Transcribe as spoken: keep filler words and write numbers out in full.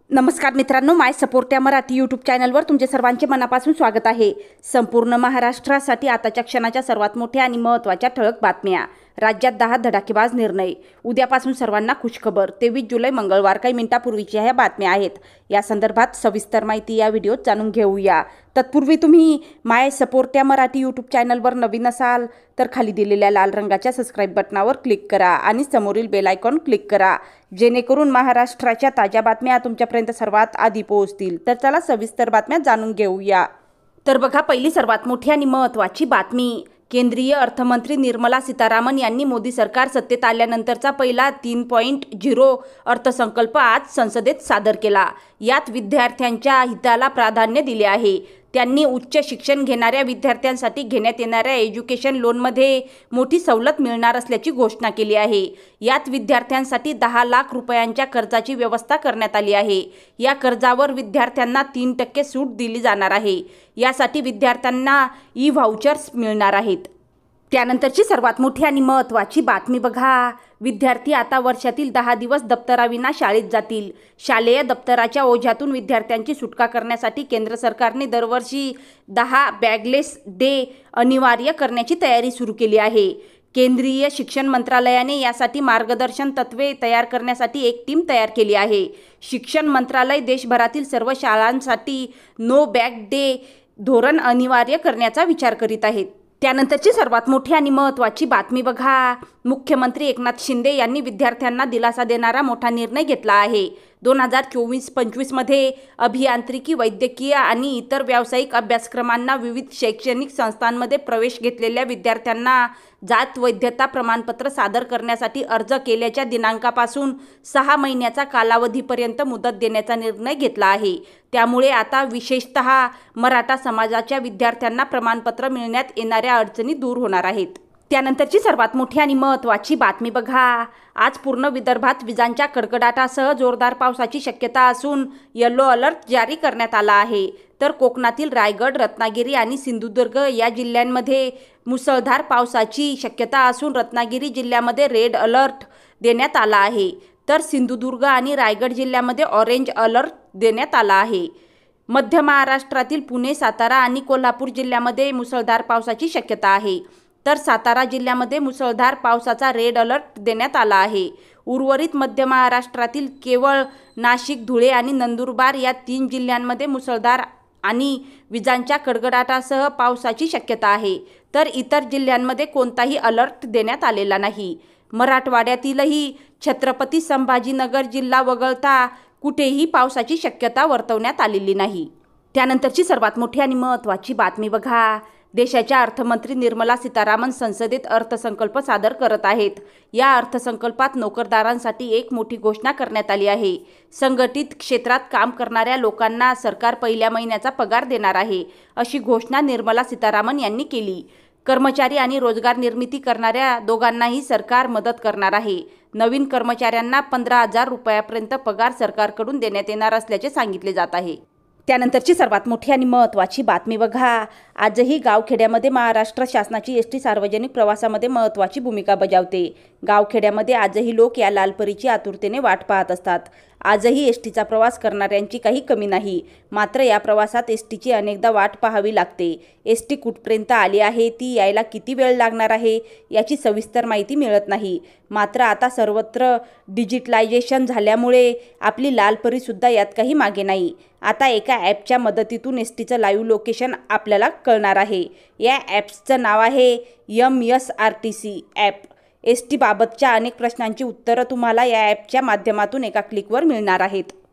नमस्कार मित्रांनो, माय सपोर्ट या मराठी यूट्यूब चॅनलवर तुमचे सर्वांचे मनापासून स्वागत आहे। संपूर्ण महाराष्ट्रासाठी आताच्या क्षणाच्या सर्वात मोठ्या आणि महत्त्वाच्या ठळक बातम्या। राज्यात दहा धडाकेबाज निर्णय। उद्यापासून सर्वांना खुशखबर। तेवीस जुलै मंगळवार काही मिनिटांपूर्वीच्या ह्या बातम्या आहेत। या संदर्भात सविस्तर माहिती या व्हिडिओत जाणून घेऊया। तत्पूर्वी तुम्ही माय सपोर्ट या मराठी यूट्यूब चॅनलवर नवीन असाल तर खाली दिलेल्या लाल रंगाच्या सबस्क्राइब बटनावर क्लिक करा आणि समोरील बेल आयकॉन क्लिक करा, जेणेकरून महाराष्ट्राच्या ताज्या बातम्या तुमच्यापर्यंत सर्वात आधी पोहोचतील। तर चला सविस्तर बातम्या जाणून घेऊया। तर बघा, पहिली सर्वात मोठी आणि महत्त्वाची बातमी। केंद्रीय अर्थमंत्री निर्मला सीतारामन यांनी मोदी सरकार सत्तेत आल्यानंतरचा पहिला तीन पॉईंट झिरो अर्थसंकल्प आज संसदेत सादर केला। यात विद्यार्थ्यांच्या हिताला प्राधान्य दिले आहे। त्यांनी उच्च शिक्षण घेणाऱ्या विद्यार्थ्यांसाठी घेण्यात येणाऱ्या एज्युकेशन लोनमध्ये मोठी सवलत मिळणार असल्याची घोषणा केली आहे। यात विद्यार्थ्यांसाठी दहा लाख रुपयांच्या कर्जाची व्यवस्था करण्यात आली आहे। या कर्जावर विद्यार्थ्यांना तीन टक्के सूट दिली जाणार आहे। यासाठी विद्यार्थ्यांना ई व्हाउचर्स मिळणार आहेत। त्यानंतरची सर्वात मोठी आणि महत्त्वाची बातमी बघा, विद्यार्थी आता वर्षातील दहा दिवस दप्तराविना शाळेत जातील। शालेय दप्तराच्या ओझ्यातून विद्यार्थ्यांची सुटका करण्यासाठी केंद्र सरकारने दरवर्षी दहा बॅगलेस डे अनिवार्य करण्याची तयारी सुरू केली आहे। केंद्रीय शिक्षण मंत्रालयाने यासाठी मार्गदर्शन तत्त्वे तयार करण्यासाठी एक टीम तयार केली आहे। शिक्षण मंत्रालय देशभरातील सर्व शाळांसाठी नो बॅग डे धोरण अनिवार्य करण्याचा विचार करीत आहे। त्यानंतरची सर्वात मोठी आणि महत्त्वाची बातमी बघा, मुख्यमंत्री एकनाथ शिंदे यांनी विद्यार्थ्यांना दिलासा देणारा मोठा निर्णय घेतला आहे। दोन हजार चोवीस पंचवीसमध्ये अभियांत्रिकी, वैद्यकीय आणि इतर व्यावसायिक अभ्यासक्रमांना विविध शैक्षणिक संस्थांमध्ये प्रवेश घेतलेल्या विद्यार्थ्यांना जात वैधता प्रमाणपत्र सादर करण्यासाठी अर्ज केल्याच्या दिनांकापासून सहा महिन्याचा कालावधीपर्यंत मुदत देण्याचा निर्णय घेतला आहे। त्यामुळे आता विशेषतः मराठा समाजाच्या विद्यार्थ्यांना प्रमाणपत्र मिळण्यात येणाऱ्या अडचणी दूर होणार आहेत। त्यानंतरची सर्वात मोठी आणि महत्त्वाची बातमी बघा, आज पूर्ण विदर्भात विजांच्या कडकडाटासह जोरदार पावसाची शक्यता असून येलो अलर्ट जारी करण्यात आला आहे। तर कोकणातील रायगड, रत्नागिरी आणि सिंधुदुर्ग या जिल्ह्यांमध्ये मुसळधार पावसाची शक्यता असून रत्नागिरी जिल्ह्यामध्ये रेड अलर्ट देण्यात आला आहे। तर सिंधुदुर्ग आणि रायगड जिल्ह्यामध्ये ऑरेंज अलर्ट देण्यात आला आहे। मध्य महाराष्ट्रातील पुणे, सातारा आणि कोल्हापूर जिल्ह्यामध्ये मुसळधार पावसाची शक्यता आहे। तर सातारा जिल्ह्यामध्ये मुसळधार पावसाचा रेड अलर्ट देण्यात आला आहे। उर्वरित मध्य महाराष्ट्रातील केवळ नाशिक, धुळे आणि नंदुरबार या तीन जिल्ह्यांमध्ये मुसळधार आणि विजांच्या कडकडाटासह पावसाची शक्यता आहे। तर इतर जिल्ह्यांमध्ये कोणताही अलर्ट देण्यात आलेला नाही। मराठवाड्यातीलही छत्रपती संभाजीनगर जिल्हा वगळता कुठेही पावसाची शक्यता वर्तवण्यात आलेली नाही। त्यानंतरची सर्वात मोठी आणि महत्त्वाची बातमी बघा, देशाच्या अर्थमंत्री निर्मला सीतारामन संसदेत अर्थसंकल्प सादर करत आहेत। या अर्थसंकल्पात नोकरदारांसाठी एक मोठी घोषणा करण्यात आली आहे। संघटित क्षेत्रात काम करणाऱ्या लोकांना सरकार पहिल्या महिन्याचा पगार देणार आहे, अशी घोषणा निर्मला सीतारामन यांनी केली। कर्मचारी आणि रोजगार निर्मिती करणाऱ्या दोघांनाही सरकार मदत करणार आहे। नवीन कर्मचाऱ्यांना पंधरा हजार रुपयापर्यंत पगार सरकारकडून देण्यात येणार असल्याचे सांगितले जात आहे। त्यानंतरची सर्वात मोठी आणि महत्त्वाची बातमी बघा, आजही गावखेड्यामध्ये महाराष्ट्र शासनाची एस टी सार्वजनिक प्रवासामध्ये महत्त्वाची भूमिका बजावते। गावखेड्यामध्ये आजही लोक या लालपरीची आतुरतेने वाट पाहत असतात। आजही एस टीचा प्रवास करणाऱ्यांची काही कमी नाही। मात्र या प्रवासात एस टीची अनेकदा वाट पाहावी लागते। एस टी कुठपर्यंत आली आहे, ती यायला किती वेळ लागणार आहे, याची सविस्तर माहिती मिळत नाही। मात्र आता सर्वत्र डिजिटलायझेशन झाल्यामुळे आपली लालपरीसुद्धा यात काही मागे नाही। आता एका ॲपच्या मदतीतून एस टीचं लाईव्ह लोकेशन आपल्याला कळणार आहे। या ॲप्सचं नाव आहे M S R T C app. S T बाबतच्या अनेक प्रश्नांची उत्तरं तुम्हाला या ॲपच्या माध्यमातून एका क्लिकवर मिळणार आहेत।